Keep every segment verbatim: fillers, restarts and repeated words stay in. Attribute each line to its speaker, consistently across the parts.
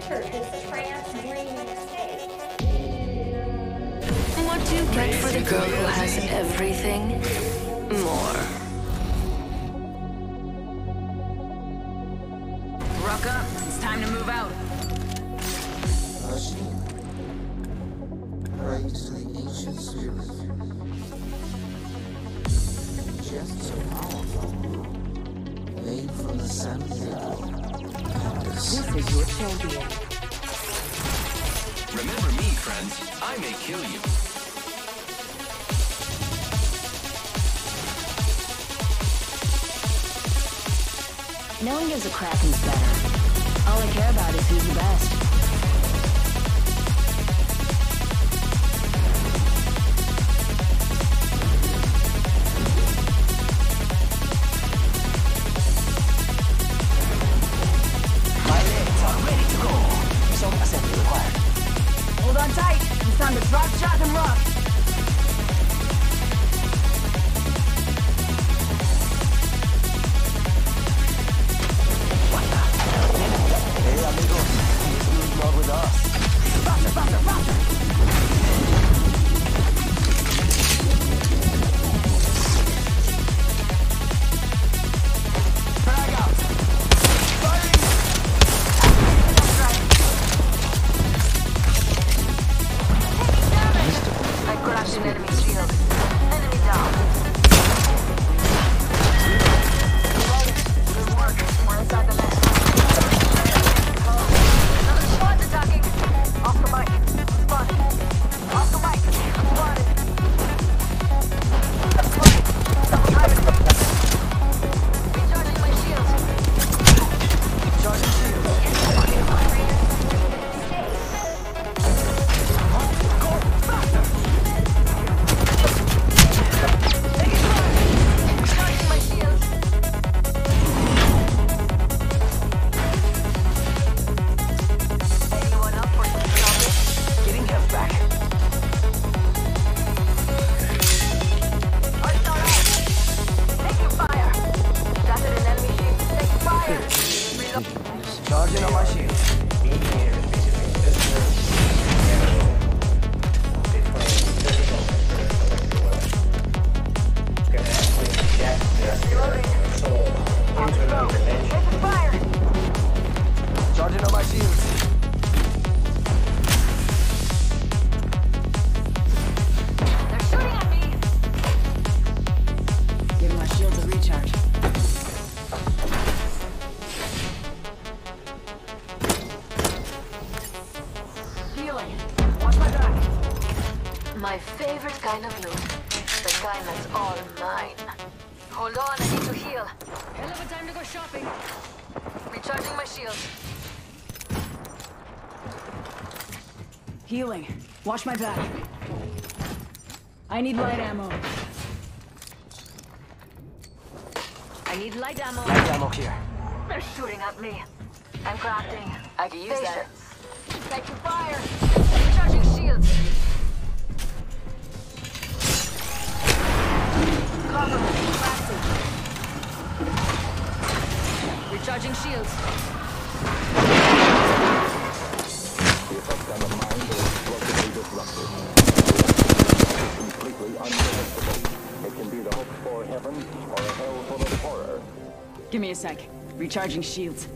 Speaker 1: purchase a trans-dreaming estate.
Speaker 2: What do you get for the girl who has everything? More.
Speaker 3: Rock up. It's time to move out.
Speaker 4: Machine. Pray to the ancient spirit. Just so powerful. Made from the San Diego.
Speaker 5: This is your champion.
Speaker 6: Remember me, friends. I may kill you.
Speaker 2: No one gives a crap who's better. All I care about is who's the best.
Speaker 7: My legs are ready to go. Some assembly required.
Speaker 3: Hold on tight. It's time to drop, shot, and rock.
Speaker 7: Hey, amigos. This dude's not with us. Faster, faster, faster! Frag out! Firing!
Speaker 3: I crashed an enemy shield. Enemy down. Good work. We're inside the next. Another squad's attacking. Off the mic. Spotted. Off the mic. Spotted. Right. Double timing. Recharging my shields.
Speaker 7: Charging shields. Go faster!
Speaker 3: Recharging my shields. Anyone up for some trouble?
Speaker 7: Getting health back.
Speaker 3: Arts are out. Taking fire. Shattered an enemy shield. Taking fire. Reload.
Speaker 7: Charging on my shields.
Speaker 3: Taking fire.
Speaker 7: Charging on my shields.
Speaker 3: They're shooting at me.
Speaker 2: Give my shields a recharge.
Speaker 3: Healing. Watch my back. My favorite kind of loot. The kind that's all mine. Hold on, I need to heal. Hell of a time to go shopping. Recharging my shield.
Speaker 2: Healing. Watch my back. I need light ammo.
Speaker 3: I need light ammo.
Speaker 7: Light ammo here.
Speaker 3: They're shooting at me. I'm crafting.
Speaker 2: I can use that.
Speaker 3: Patience. Taking fire. Recharging shields. Cover. Crafting. Recharging shields.
Speaker 8: The effect on the mind is explosively disruptive. It's completely unpredictable. It can be the hope for heaven or a hell full of horror.
Speaker 2: Give me a sec. Recharging shields.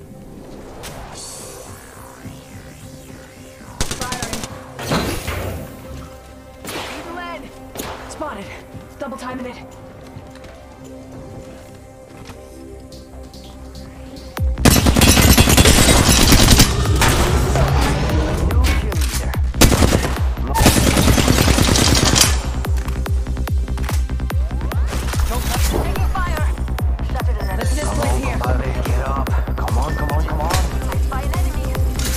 Speaker 3: Evil Ed.
Speaker 2: Spotted. Double timing it.
Speaker 7: New kill leader.
Speaker 3: Taking fire. Shattered an enemy.
Speaker 2: Let's just play here.
Speaker 7: Madre, get up. Come on, come on, come on.
Speaker 3: I spy an enemy.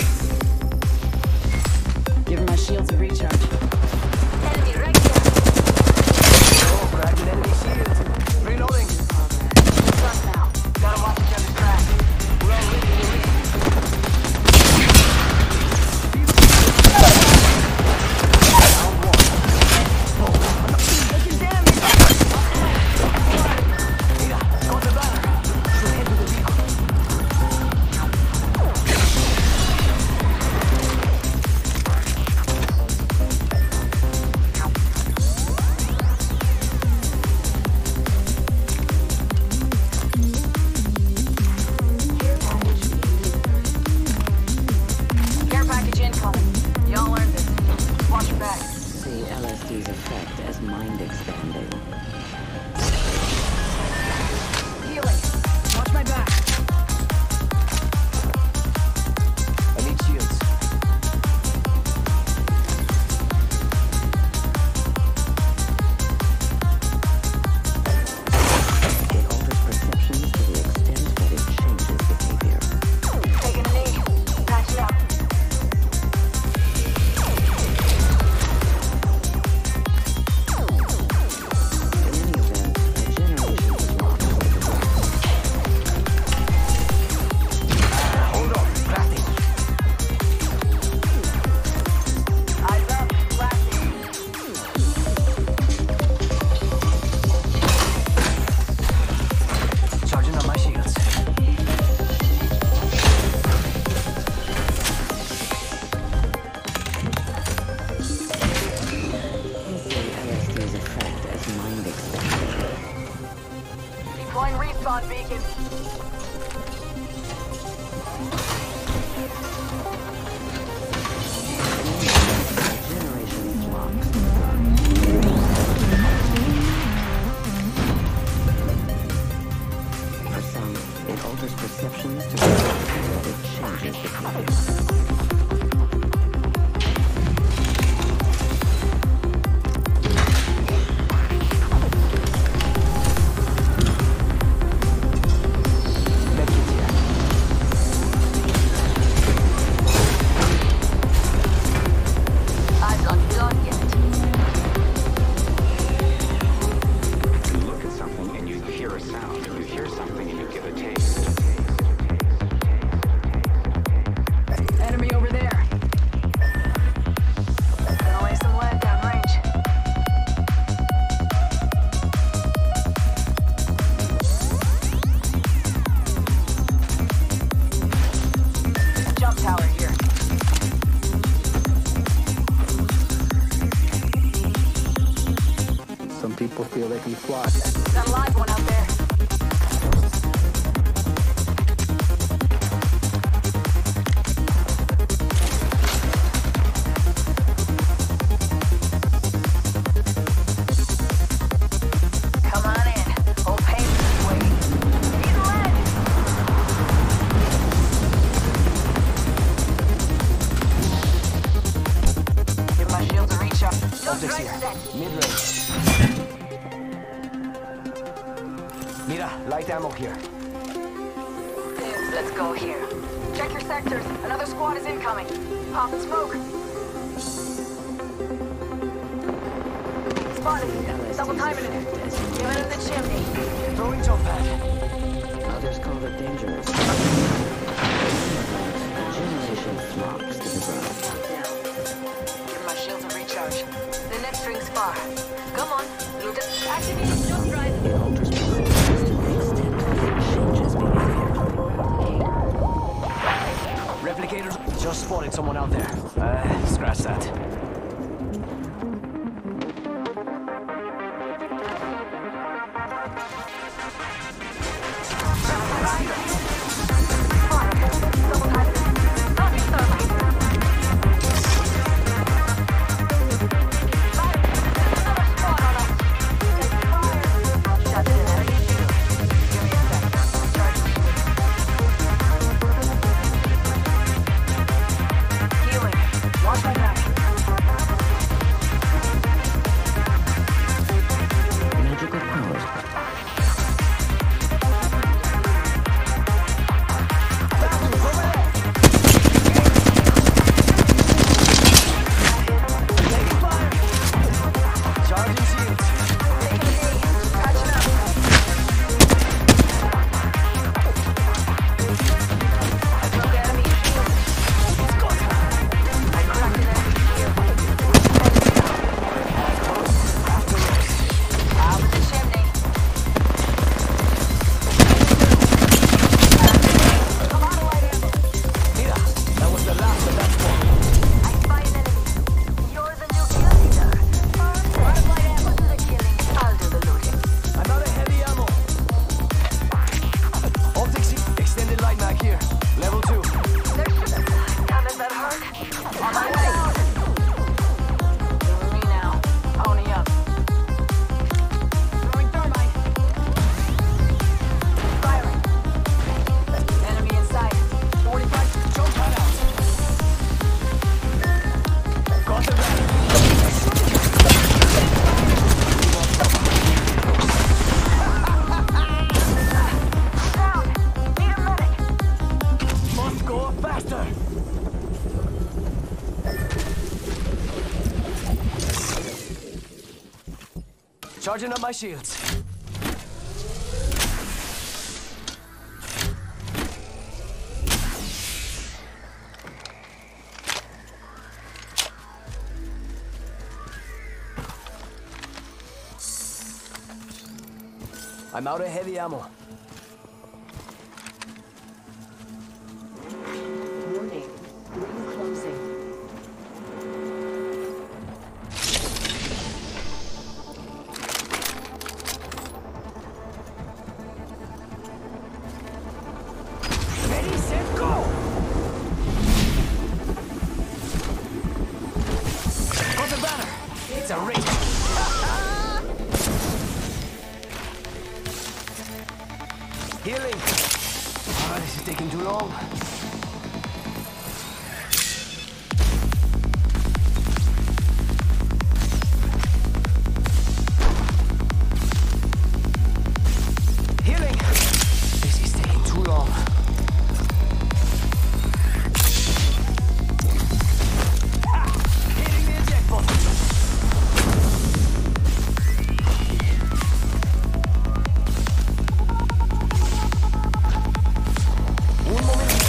Speaker 2: Give my shields a recharge.
Speaker 3: Enemy right here.
Speaker 7: Oh, cracked an enemy shield. Reloading.
Speaker 3: Shot now. Gotta watch each other's back.
Speaker 7: We're already in the lead.
Speaker 3: Taking damage.
Speaker 7: Mira, go to the banner. Should head to the vehicle.
Speaker 5: mind expanding.
Speaker 3: Healing. Watch my back.
Speaker 7: I need shields.
Speaker 5: It alters perceptions to the extent that it changes behavior.
Speaker 3: Taking a knee. Patch it up.
Speaker 5: In any event, a generation is lost.
Speaker 7: Hold on, blasting.
Speaker 3: Eyes up. Blasting.
Speaker 7: Charging on my shields.
Speaker 5: They say L S D's effect as mind expanding.
Speaker 3: Deploying respawn beacon.
Speaker 5: A generation flocks. For some, it alters perceptions to the extent that it changes behavior.
Speaker 7: Medkit's here.
Speaker 3: I'm not done yet.
Speaker 9: You look at something and you hear a sound. You hear something and you get a taste.
Speaker 3: Enemy over there. Gonna lay some lead downrange. Jump tower here.
Speaker 8: Some people feel they can fly.
Speaker 3: Got a live one out there. Come on in. Old paint this way. Need lead. Give my shields a reach up.
Speaker 7: Optics here. Mid-range. Mira, light ammo here.
Speaker 3: Let's go here. Check your sectors. Another squad is incoming. Pop and smoke. Spotted. Double timing it. Give it in the chimney.
Speaker 7: Throwing jump pad.
Speaker 5: Others call it dangerous. A generation flocks to the ground.
Speaker 3: Give my shields a recharge. The next ring's far. Come on. Loot it. Activating jump drive.
Speaker 5: It alters perceptions to the extent that it changes behavior.
Speaker 7: Replicators. Just spotted someone out there. Uh, scratch that.
Speaker 3: Double timing it. Not thermite. Another squad on us. Take fire. Shut in enemy shield. Give me a sec. Charge shield. Healing. Watch my back.
Speaker 7: Charging up my shields. I'm out of heavy ammo.
Speaker 2: Warning. Ring closing.
Speaker 7: Ready, set, go! Got the banner. It's a race. Healing. Oh, this is taking too long. Healing. This is taking too long. Ha! Hitting the eject button. Un momentito.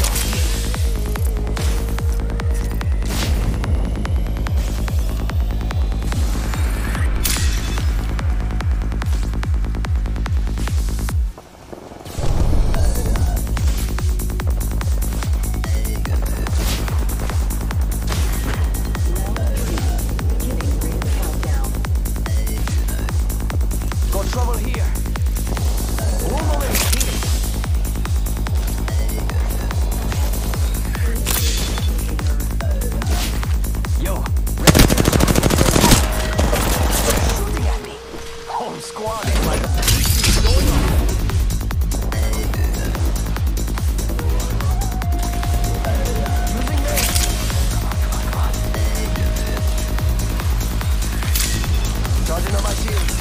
Speaker 7: Got trouble here. Un momentito. Yo, ready? Shooting at me. Whole squad is like, what's going on? Using me. Come on, come on, come on. Charging on my shields.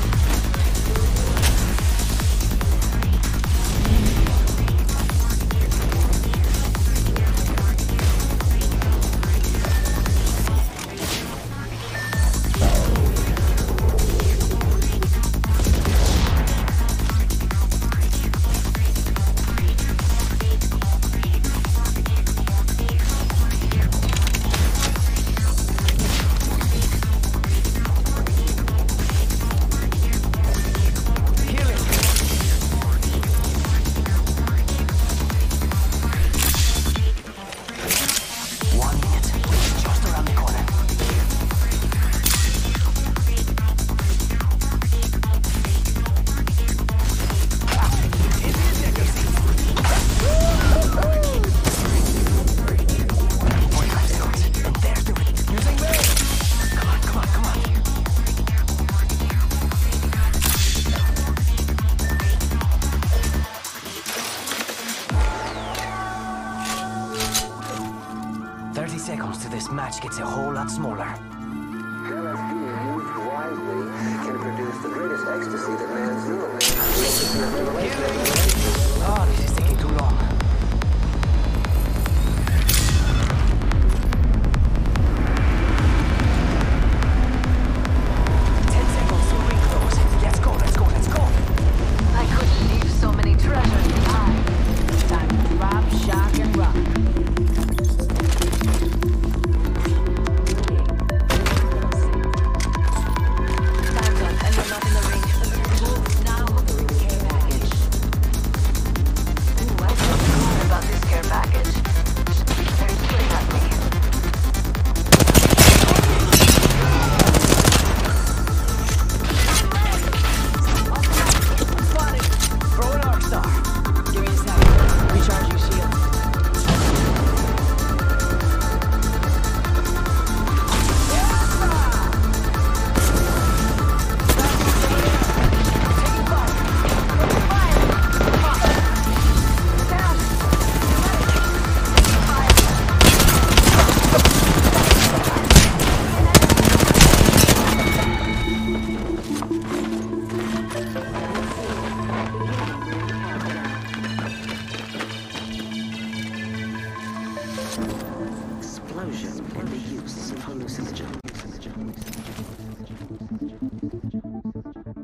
Speaker 7: Healing. One minute. It's just around the corner. In the ejector seat. forty-five seconds. And there's the ring. Using me. Come on, come on, come on. Thirty seconds till this match gets a whole lot smaller.
Speaker 10: L S D used wisely can produce the greatest ecstasy that man's known.
Speaker 7: Oh, this is taking too long. Ten seconds till ring close. Let's go, let's go, let's go.
Speaker 3: I couldn't leave so many treasures behind.
Speaker 2: Time to drop, shock, and rock.
Speaker 3: Time's up, and we're not in the ring. Move now.
Speaker 2: Care package.
Speaker 3: Ooh, I feel good about this care package. They're shooting at me.
Speaker 7: Spotted. Throw an arc star.
Speaker 2: Give me a sec. Recharge your shield.
Speaker 5: Explosion and the use of hallucinogens.